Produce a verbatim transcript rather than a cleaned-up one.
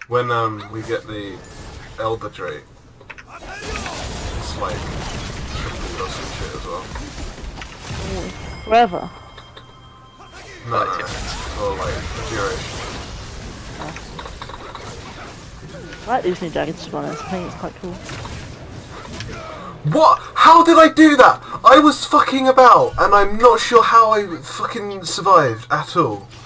When um we get the Elder Drake, it's like triple or some shit as well. Ooh, forever. No, no, no. For like the duration. I like these new dragons to be honest. I think it's quite cool. What? How did I do that? I was fucking about, and I'm not sure how I fucking survived at all.